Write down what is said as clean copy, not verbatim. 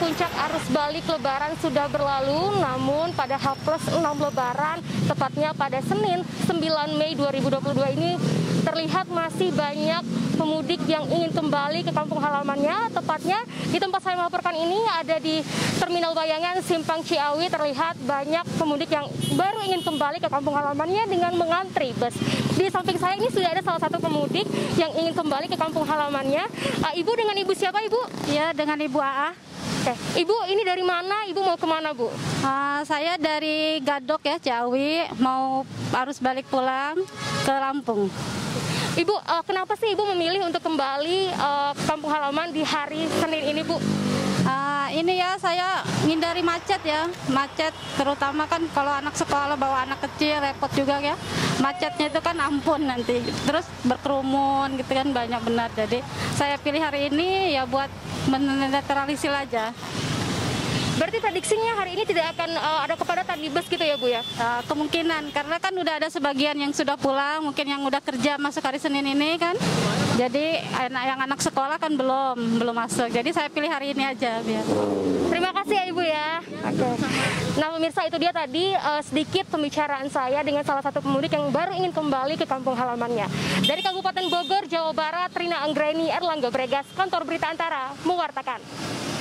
puncak arus balik Lebaran sudah berlalu, namun pada H+6 Lebaran, tepatnya pada Senin 9 Mei 2022 ini, terlihat masih banyak pemudik yang ingin kembali ke kampung halamannya. Tepatnya di tempat saya melaporkan ini ada di Terminal Bayangan Simpang Ciawi, terlihat banyak pemudik yang baru ingin kembali ke kampung halamannya dengan mengantri bus. Di samping saya ini sudah ada salah satu pemudik yang ingin kembali ke kampung halamannya. Ibu, dengan Ibu siapa, Ibu? Ya, dengan Ibu AA. Oke, Ibu ini dari mana? Ibu mau kemana, Bu? Saya dari Gadok ya, Ciawi, mau arus balik pulang ke Lampung. Ibu, kenapa sih Ibu memilih untuk kembali ke kampung halaman di hari Senin ini, Bu? Ini ya, saya ngindari macet ya, macet terutama kan kalau anak sekolah bawa anak kecil repot juga ya. Macetnya itu kan ampun nanti, terus berkerumun gitu kan banyak benar. Jadi saya pilih hari ini ya buat menetralisir aja. Berarti prediksinya hari ini tidak akan ada kepadatan di bus gitu ya, Bu ya? Kemungkinan, karena kan udah ada sebagian yang sudah pulang, mungkin yang udah kerja masuk hari Senin ini kan. Jadi yang anak sekolah kan belum masuk. Jadi saya pilih hari ini aja biar. Terima kasih ya Ibu ya. Oke. Nah pemirsa, itu dia tadi sedikit pembicaraan saya dengan salah satu pemudik yang baru ingin kembali ke kampung halamannya. Dari Kabupaten Bogor, Jawa Barat, Trina Anggraini, Erlangga Bregas, Kantor Berita Antara, mewartakan.